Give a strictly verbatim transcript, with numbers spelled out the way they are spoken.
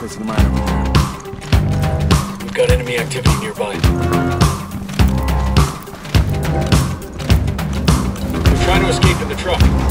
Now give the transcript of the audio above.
placing a mine over there. We've got enemy activity nearby. They're trying to escape in the truck.